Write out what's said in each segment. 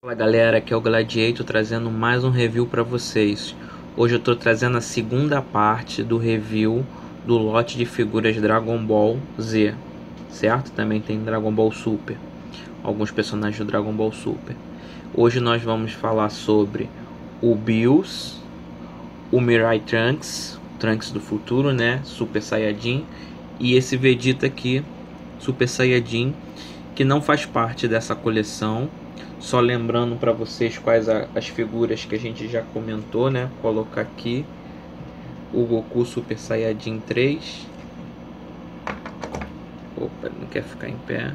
Fala galera, aqui é o Gladiator trazendo mais um review para vocês. Hoje eu estou trazendo a segunda parte do review do lote de figuras Dragon Ball Z, certo? Também tem Dragon Ball Super, alguns personagens do Dragon Ball Super. Hoje nós vamos falar sobre o Bills, o Mirai Trunks, Trunks do futuro, né? Super Saiyajin, e esse Vegeta aqui, Super Saiyajin, que não faz parte dessa coleção. Só lembrando para vocês quais as figuras que a gente já comentou, né? Colocar aqui o Goku Super Saiyajin 3. Opa, não quer ficar em pé.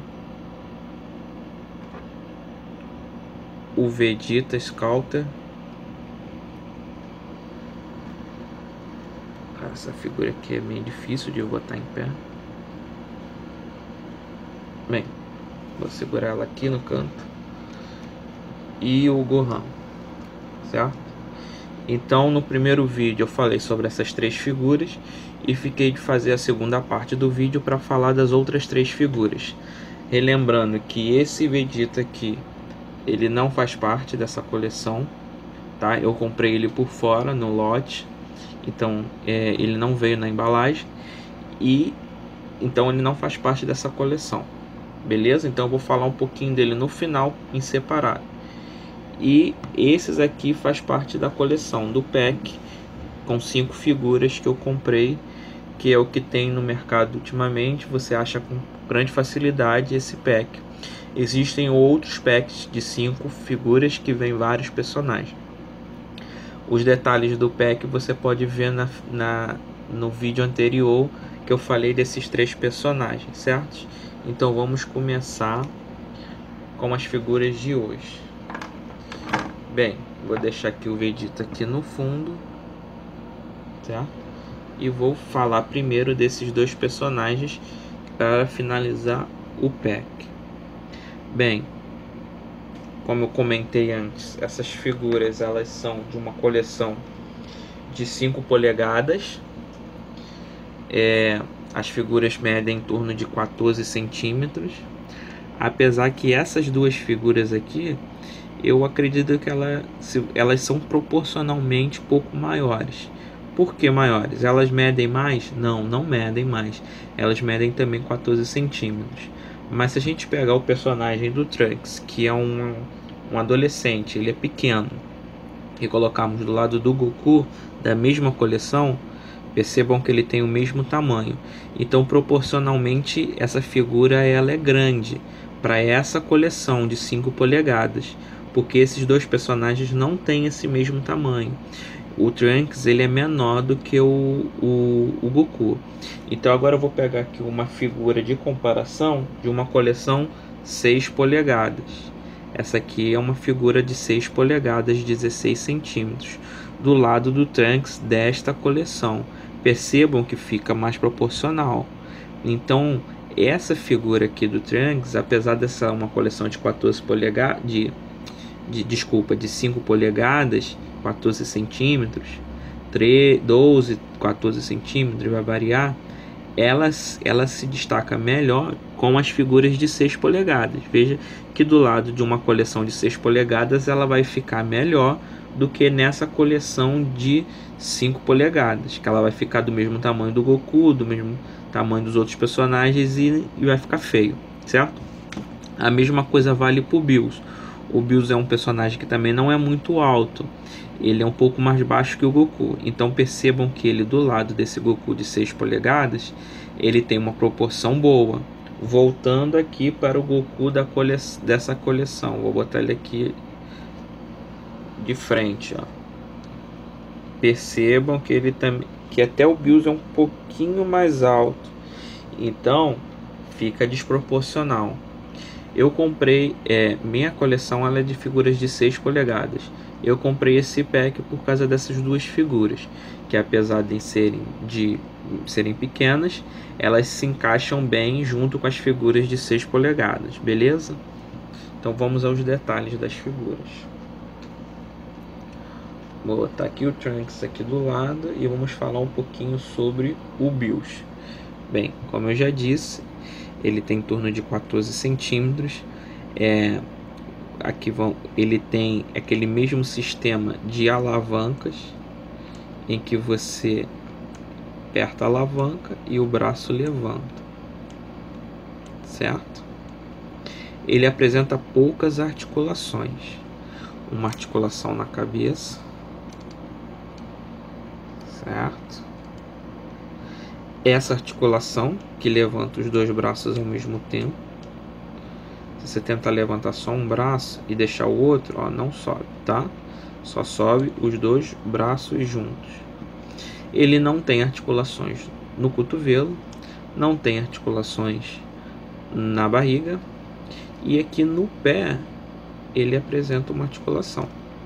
O Vegeta Scouter. Essa figura aqui é meio difícil de eu botar em pé. Bem, vou segurar ela aqui no canto. E o Gohan, certo? Então no primeiro vídeo eu falei sobre essas três figuras e fiquei de fazer a segunda parte do vídeo para falar das outras três figuras. Relembrando que esse Vegeta aqui, ele não faz parte dessa coleção, tá? Eu comprei ele por fora no lote, então ele não veio na embalagem e então ele não faz parte dessa coleção, beleza? Então eu vou falar um pouquinho dele no final em separado. E esses aqui faz parte da coleção do pack com 5 figuras que eu comprei, que é o que tem no mercado ultimamente. Você acha com grande facilidade esse pack. Existem outros packs de 5 figuras que vem vários personagens. Os detalhes do pack você pode ver no vídeo anterior que eu falei desses 3 personagens, certo? Então vamos começar com as figuras de hoje. Bem, vou deixar aqui o Vegeta aqui no fundo, certo? E vou falar primeiro desses dois personagens para finalizar o pack. Bem, como eu comentei antes, essas figuras elas são de uma coleção de 5 polegadas. As figuras medem em torno de 14 centímetros. Apesar que essas duas figuras aqui, eu acredito que elas são proporcionalmente um pouco maiores. Por que maiores? Elas medem mais? Não, não medem mais. Elas medem também 14 centímetros. Mas se a gente pegar o personagem do Trunks, que é um adolescente, ele é pequeno, e colocarmos do lado do Goku, da mesma coleção, percebam que ele tem o mesmo tamanho. Então, proporcionalmente, essa figura ela é grande para essa coleção de 5 polegadas. Porque esses dois personagens não têm esse mesmo tamanho. O Trunks ele é menor do que o Goku. Então agora eu vou pegar aqui uma figura de comparação de uma coleção 6 polegadas. Essa aqui é uma figura de 6 polegadas, 16 centímetros, do lado do Trunks desta coleção. Percebam que fica mais proporcional. Então essa figura aqui do Trunks, apesar dessa uma coleção de 14 polegadas, de 5 polegadas, 14 centímetros, 12, 14 centímetros, vai variar, ela se destaca melhor com as figuras de 6 polegadas. Veja que do lado de uma coleção de 6 polegadas ela vai ficar melhor do que nessa coleção de 5 polegadas, que ela vai ficar do mesmo tamanho do Goku, do mesmo tamanho dos outros personagens e vai ficar feio, certo? A mesma coisa vale para o Bills. O Bills é um personagem que também não é muito alto. Ele é um pouco mais baixo que o Goku. Então percebam que ele do lado desse Goku de 6 polegadas, ele tem uma proporção boa. Voltando aqui para o Goku dessa coleção. Vou botar ele aqui de frente, ó. Percebam que ele também, que até o Bills é um pouquinho mais alto. Então fica desproporcional. Eu comprei, minha coleção ela é de figuras de 6 polegadas. Eu comprei esse pack por causa dessas duas figuras, que apesar de serem pequenas, elas se encaixam bem junto com as figuras de 6 polegadas, beleza? Então vamos aos detalhes das figuras. Vou botar aqui o Trunks aqui do lado e vamos falar um pouquinho sobre o Bills. Bem, como eu já disse, ele tem em torno de 14 centímetros. aqui ele tem aquele mesmo sistema de alavancas, em que você aperta a alavanca e o braço levanta, certo? Ele apresenta poucas articulações, uma articulação na cabeça, certo? Essa articulação que levanta os dois braços ao mesmo tempo. Se você tentar levantar só um braço e deixar o outro, ó, não sobe, tá? Só sobe os dois braços juntos. Ele não tem articulações no cotovelo, não tem articulações na barriga, e aqui no pé ele apresenta uma articulação.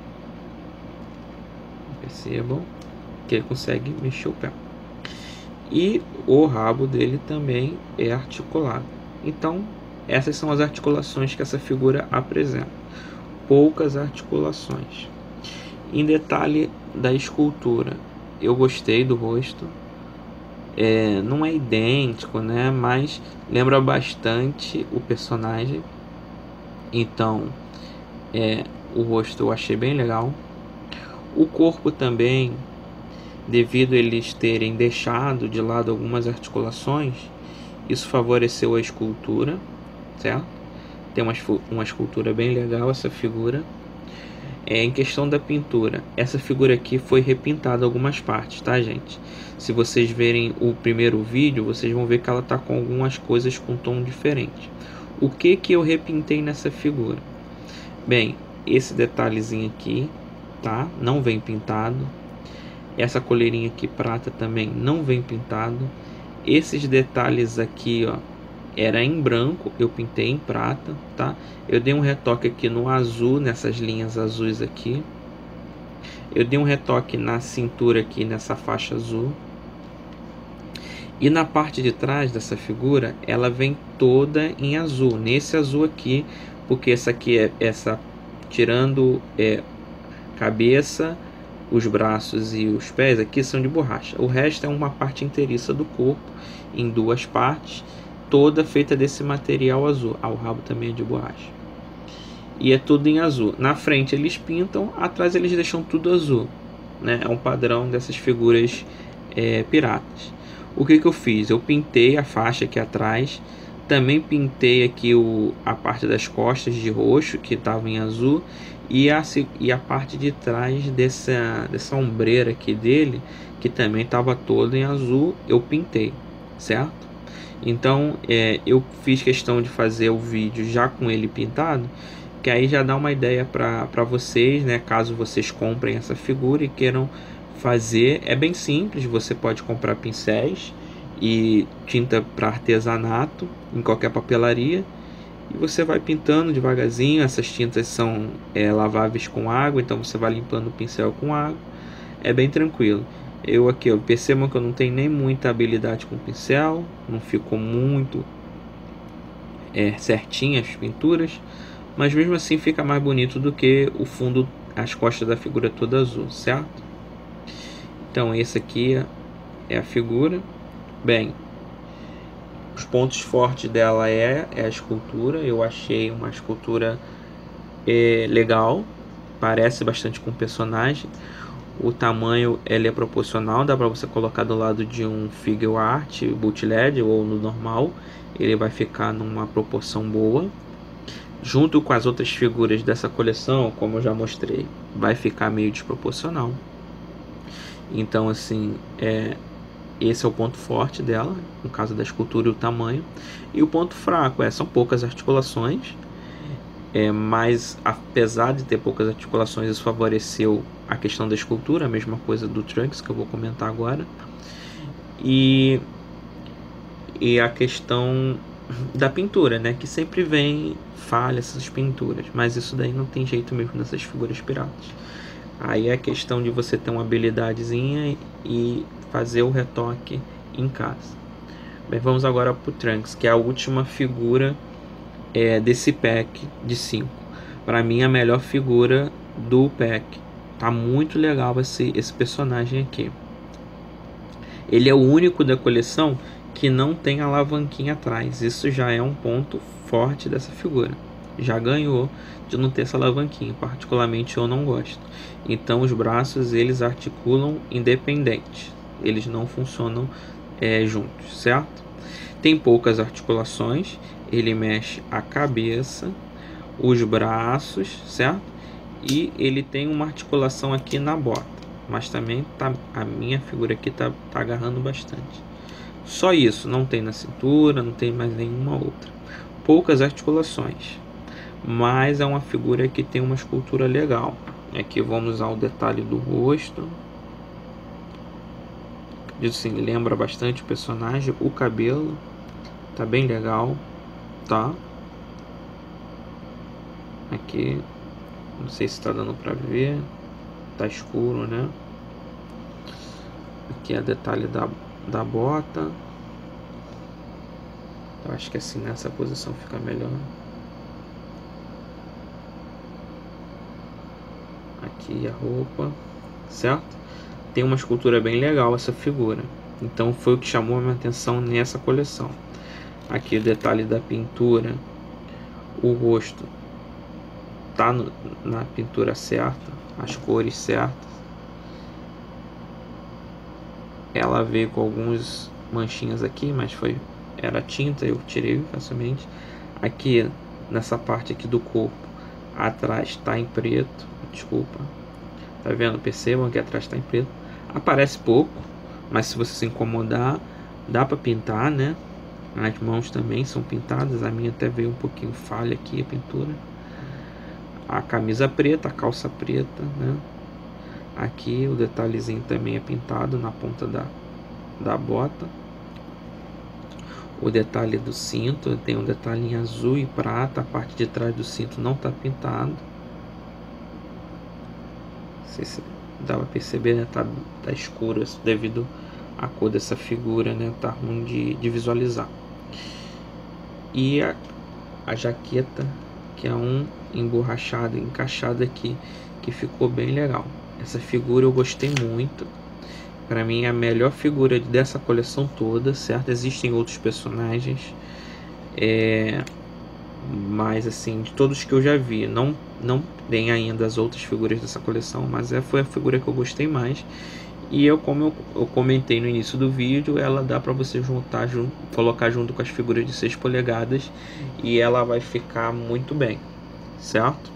Percebam que ele consegue mexer o pé. E o rabo dele também é articulado. Então, essas são as articulações que essa figura apresenta. Poucas articulações. Em detalhe da escultura, eu gostei do rosto. Não é idêntico, né? Mas lembra bastante o personagem. Então, o rosto eu achei bem legal. O corpo também, devido a eles terem deixado de lado algumas articulações, isso favoreceu a escultura, certo? Tem uma escultura bem legal essa figura. Em questão da pintura, essa figura aqui foi repintada algumas partes, tá, gente? Se vocês verem o primeiro vídeo, vocês vão ver que ela tá com algumas coisas com tom diferente. O que eu repintei nessa figura? Bem, esse detalhezinho aqui, tá? Não vem pintado. Essa coleirinha aqui prata também não vem pintado. Esses detalhes aqui, ó, era em branco, eu pintei em prata, tá? Eu dei um retoque aqui no azul, nessas linhas azuis aqui. Eu dei um retoque na cintura aqui, nessa faixa azul. E na parte de trás dessa figura, ela vem toda em azul, nesse azul aqui, porque essa aqui tirando cabeça, os braços e os pés aqui são de borracha. O resto é uma parte inteiriça do corpo, em duas partes, toda feita desse material azul. O rabo também é de borracha. E é tudo em azul. Na frente eles pintam, atrás eles deixam tudo azul, né? É um padrão dessas figuras piratas. O que eu fiz? Eu pintei a faixa aqui atrás, também pintei aqui a parte das costas de roxo, que estava em azul, e a parte de trás dessa ombreira aqui dele, que também estava toda em azul, eu pintei, certo? Então eu fiz questão de fazer o vídeo já com ele pintado, que aí já dá uma ideia para vocês, né? Caso vocês comprem essa figura e queiram fazer, é bem simples. Você pode comprar pincéis e tinta para artesanato em qualquer papelaria, e você vai pintando devagarzinho. Essas tintas são laváveis com água, então você vai limpando o pincel com água, é bem tranquilo. Percebam que eu não tenho nem muita habilidade com pincel, não ficou muito certinho as pinturas, mas mesmo assim fica mais bonito do que o fundo, as costas da figura toda azul, certo? Então esse aqui é a figura. Bem, os pontos fortes dela é a escultura. Eu achei uma escultura legal, parece bastante com o personagem. O tamanho ele é proporcional, dá para você colocar do lado de um figure art bootleg ou no normal, ele vai ficar numa proporção boa. Junto com as outras figuras dessa coleção, como eu já mostrei, vai ficar meio desproporcional. Então assim, esse é o ponto forte dela, no caso da escultura e o tamanho. E o ponto fraco são poucas articulações, mas apesar de ter poucas articulações, isso favoreceu a questão da escultura, a mesma coisa do Trunks, que eu vou comentar agora. E a questão da pintura, né, que sempre vem falha essas pinturas, mas isso daí não tem jeito mesmo nessas figuras piratas. Aí é a questão de você ter uma habilidadezinha e fazer o retoque em casa. Bem, vamos agora para o Trunks, que é a última figura desse pack de 5. Para mim, a melhor figura do pack. Tá muito legal esse personagem aqui. Ele é o único da coleção que não tem alavanquinha atrás. Isso já é um ponto forte dessa figura, já ganhou de não ter essa alavanquinha. Particularmente eu não gosto. Então os braços eles articulam independente, eles não funcionam juntos, certo? Tem poucas articulações, ele mexe a cabeça, os braços, certo? E ele tem uma articulação aqui na bota, mas também tá, a minha figura aqui tá agarrando bastante. Só isso, não tem na cintura, não tem mais nenhuma outra. Poucas articulações, mas é uma figura que tem uma escultura legal. Aqui vamos ao detalhe do rosto. Diz assim, lembra bastante o personagem. O cabelo tá bem legal, tá? Aqui, não sei se tá dando pra ver, tá escuro, né? Aqui é detalhe da bota. Eu acho que assim nessa posição fica melhor. Aqui a roupa, certo? Tem uma escultura bem legal essa figura. Então foi o que chamou a minha atenção nessa coleção. Aqui o detalhe da pintura. O rosto tá na pintura certa, as cores certas. Ela veio com algumas manchinhas aqui, mas era tinta, eu tirei facilmente. Aqui nessa parte aqui do corpo, atrás está em preto, desculpa. Tá vendo? Percebam que atrás está em preto. Aparece pouco, mas se você se incomodar, dá para pintar, né? As mãos também são pintadas, a minha até veio um pouquinho falha aqui a pintura. A camisa preta, a calça preta, né? Aqui o detalhezinho também é pintado na ponta da bota. O detalhe do cinto tem um detalhe em azul e prata. A parte de trás do cinto não está pintado. Não sei se dá pra perceber, né? Tá escuro devido à cor dessa figura, né? Tá ruim de visualizar. E a jaqueta, que é um emborrachado, encaixado aqui, que ficou bem legal. Essa figura eu gostei muito. Para mim é a melhor figura dessa coleção toda, certo? Existem outros personagens, mas assim, de todos que eu já vi, não tem ainda as outras figuras dessa coleção, mas foi a figura que eu gostei mais. E como eu comentei no início do vídeo, ela dá para você colocar junto com as figuras de 6 polegadas e ela vai ficar muito bem, certo?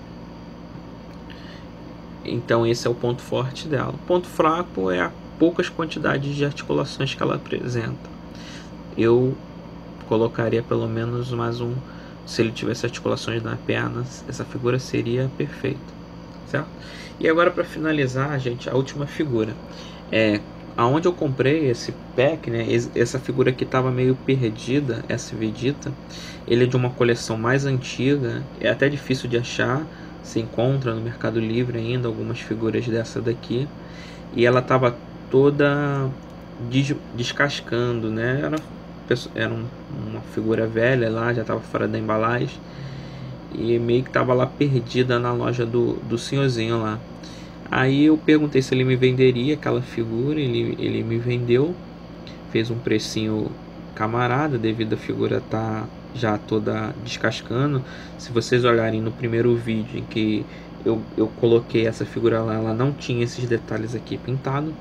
Então esse é o ponto forte dela. O ponto fraco é a poucas quantidades de articulações que ela apresenta. Eu colocaria pelo menos mais um. Se ele tivesse articulações na perna, essa figura seria perfeita, certo? E agora, para finalizar, gente, a última figura aonde eu comprei esse pack, né? Essa figura aqui estava meio perdida, essa Vegeta. Ele é de uma coleção mais antiga, é até difícil de achar. Se encontra no Mercado Livre ainda algumas figuras dessa daqui, e ela estava toda descascando, né? Era uma figura velha lá, já estava fora da embalagem e meio que estava lá perdida na loja do senhorzinho lá. Aí eu perguntei se ele me venderia aquela figura, ele me vendeu, fez um precinho camarada devido a figura estar já toda descascando. Se vocês olharem no primeiro vídeo em que eu coloquei essa figura lá, ela não tinha esses detalhes aqui pintado.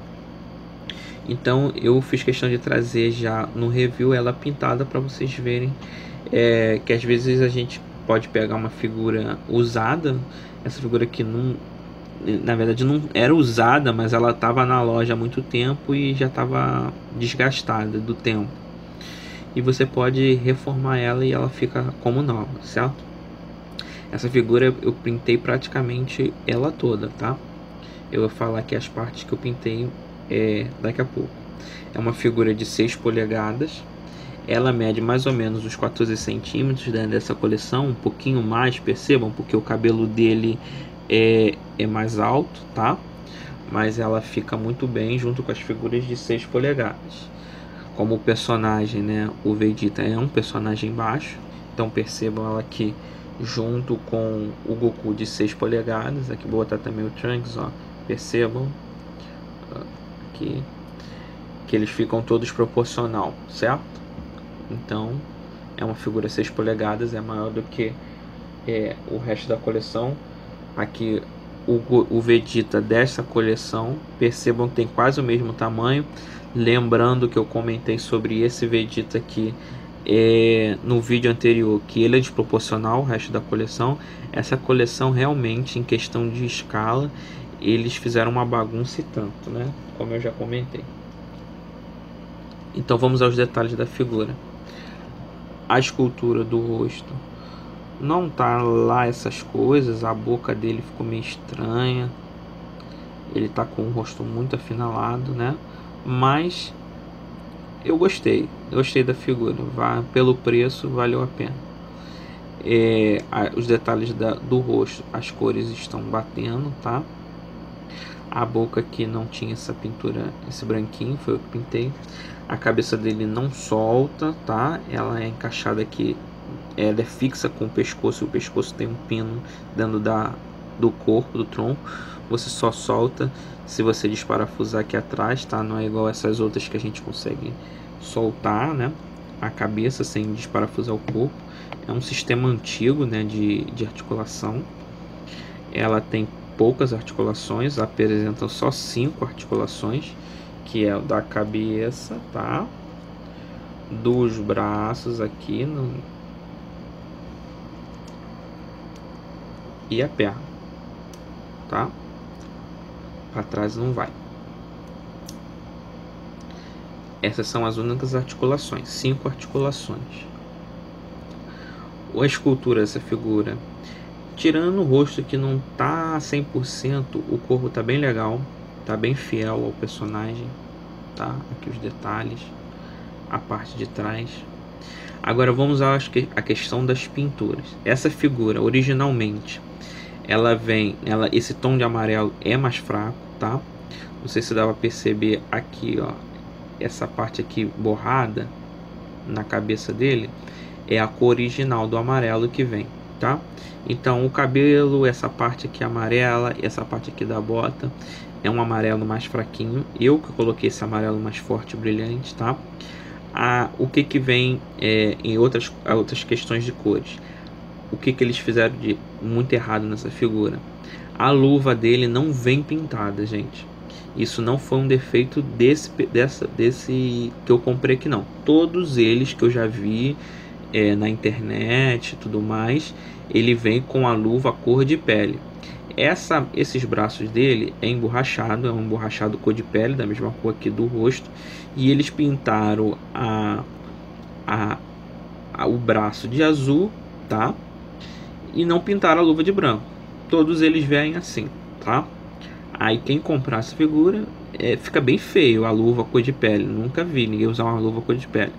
Então eu fiz questão de trazer já no review ela pintada para vocês verem que às vezes a gente pode pegar uma figura usada. Essa figura aqui não, na verdade não era usada, mas ela estava na loja há muito tempo e já estava desgastada do tempo. E você pode reformar ela e ela fica como nova, certo? Essa figura eu pintei praticamente ela toda, tá? Eu vou falar aqui as partes que eu pintei daqui a pouco. É uma figura de 6 polegadas. Ela mede mais ou menos os 14 centímetros dentro dessa coleção, um pouquinho mais, percebam, porque o cabelo dele é mais alto, tá? Mas ela fica muito bem junto com as figuras de 6 polegadas. Como o personagem, né, o Vegeta é um personagem baixo, então percebam ela aqui junto com o Goku de 6 polegadas. Aqui vou botar também o Trunks, ó, percebam aqui que eles ficam todos proporcional, certo? Então é uma figura 6 polegadas, é maior do que o resto da coleção. Aqui o Vegeta dessa coleção, percebam que tem quase o mesmo tamanho. Lembrando que eu comentei sobre esse Vegeta aqui no vídeo anterior, que ele é desproporcional ao resto da coleção. Essa coleção realmente, em questão de escala, eles fizeram uma bagunça e tanto, né? Como eu já comentei. Então vamos aos detalhes da figura. A escultura do rosto não tá lá essas coisas, a boca dele ficou meio estranha. Ele tá com o rosto muito afinalado, né? Mas eu gostei da figura. Pelo preço, valeu a pena. Os detalhes do rosto, as cores estão batendo, tá? A boca aqui não tinha essa pintura, esse branquinho, foi eu que pintei. A cabeça dele não solta, tá? Ela é encaixada aqui, ela é fixa com o pescoço. O pescoço tem um pino dentro do corpo, do tronco. Você só solta se você desparafusar aqui atrás, tá? Não é igual essas outras que a gente consegue soltar, né? A cabeça sem desparafusar o corpo. É um sistema antigo, né? De articulação. Ela tem poucas articulações, apresentam só 5 articulações, que é o da cabeça, tá? Dos braços aqui e a perna, tá? Para trás não vai. Essas são as únicas articulações, 5 articulações. A escultura dessa figura, tirando o rosto que não tá 100%, o corpo tá bem legal, tá bem fiel ao personagem, tá? Aqui os detalhes, a parte de trás. Agora vamos à questão das pinturas. Essa figura, originalmente, esse tom de amarelo é mais fraco, tá? Não sei se dá pra perceber aqui, ó, essa parte aqui borrada na cabeça dele é a cor original do amarelo que vem, tá? Então o cabelo, essa parte aqui amarela, essa parte aqui da bota é um amarelo mais fraquinho. Eu que coloquei esse amarelo mais forte e brilhante, tá? O que vem em outras questões de cores. O que eles fizeram de muito errado nessa figura? A luva dele não vem pintada, gente. Isso não foi um defeito desse que eu comprei aqui, não. Todos eles que eu já vi na internet e tudo mais, ele vem com a luva cor de pele. Esses braços dele é um emborrachado cor de pele, da mesma cor aqui do rosto, e eles pintaram o braço de azul, tá? E não pintaram a luva de branco. Todos eles vêm assim, tá? Aí quem comprar essa figura, fica bem feio a luva cor de pele. Nunca vi ninguém usar uma luva cor de pele.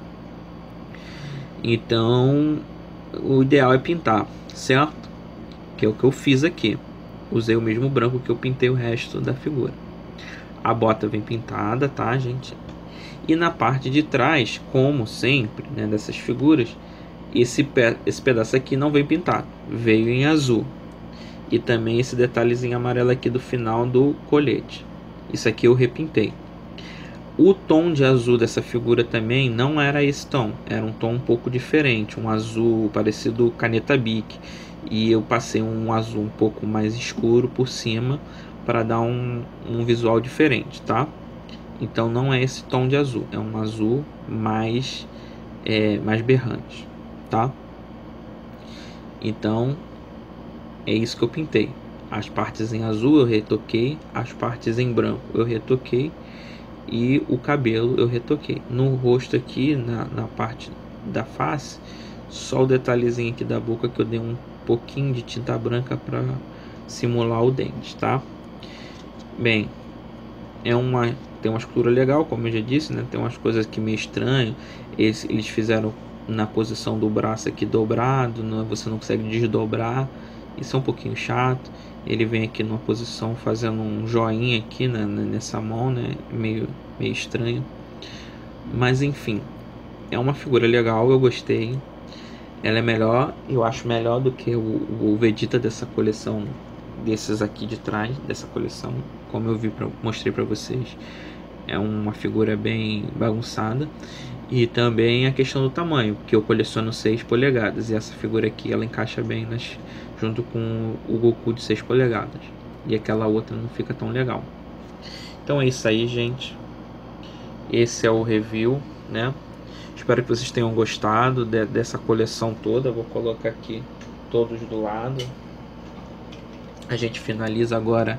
Então o ideal é pintar, certo? Que é o que eu fiz aqui. Usei o mesmo branco que eu pintei o resto da figura. A bota vem pintada, tá, gente? E na parte de trás, como sempre, né, dessas figuras, esse pedaço aqui não vem pintado, veio em azul. E também esse detalhezinho amarelo aqui do final do colete. Isso aqui eu repintei. O tom de azul dessa figura também não era esse tom, era um tom um pouco diferente, um azul parecido caneta Bic. E eu passei um azul um pouco mais escuro por cima para dar um visual diferente, tá? Então não é esse tom de azul, é um azul mais berrante, tá? Então é isso que eu pintei. As partes em azul eu retoquei, as partes em branco eu retoquei e o cabelo eu retoquei. No rosto aqui, na parte da face, só o detalhezinho aqui da boca que eu dei um pouquinho de tinta branca para simular o dente, tá? Bem, tem uma escultura legal, como eu já disse, né? Tem umas coisas que meio estranho. Eles fizeram na posição do braço aqui dobrado, né? Você não consegue desdobrar. Isso é um pouquinho chato. Ele vem aqui numa posição fazendo um joinha aqui, né, nessa mão, né? Meio estranho. Mas enfim, é uma figura legal, eu gostei. Ela é melhor, eu acho melhor do que o Vegeta dessa coleção, desses aqui de trás, dessa coleção, como eu mostrei pra vocês. é uma figura bem bagunçada. E também a questão do tamanho, porque eu coleciono 6 polegadas e essa figura aqui ela encaixa bem junto com o Goku de 6 polegadas. E aquela outra não fica tão legal. Então é isso aí, gente. Esse é o review, né? Espero que vocês tenham gostado dessa coleção toda. Vou colocar aqui todos do lado. A gente finaliza agora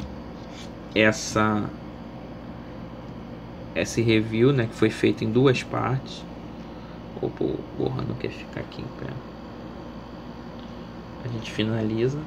esse review, né, que foi feito em 2 partes. Opa, o Gohan não quer ficar aqui em pé. A gente finaliza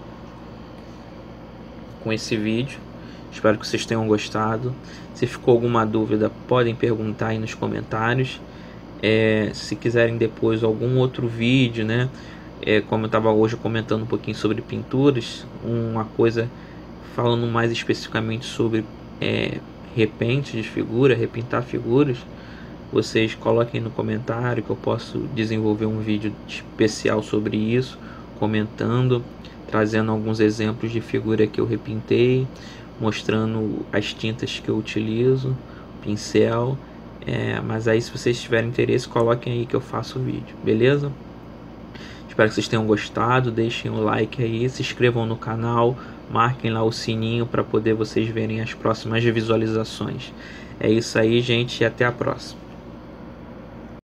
com esse vídeo. Espero que vocês tenham gostado. Se ficou alguma dúvida, podem perguntar aí nos comentários. Se quiserem depois algum outro vídeo, né, como eu estava hoje comentando um pouquinho sobre pinturas, uma coisa falando mais especificamente sobre repente de figura, repintar figuras, vocês coloquem no comentário que eu posso desenvolver um vídeo especial sobre isso, comentando, trazendo alguns exemplos de figura que eu repintei, mostrando as tintas que eu utilizo, pincel. Mas aí, se vocês tiverem interesse, coloquem aí que eu faço o vídeo, beleza? Espero que vocês tenham gostado, deixem o like aí, se inscrevam no canal, marquem lá o sininho para poder vocês verem as próximas visualizações. É isso aí, gente, e até a próxima.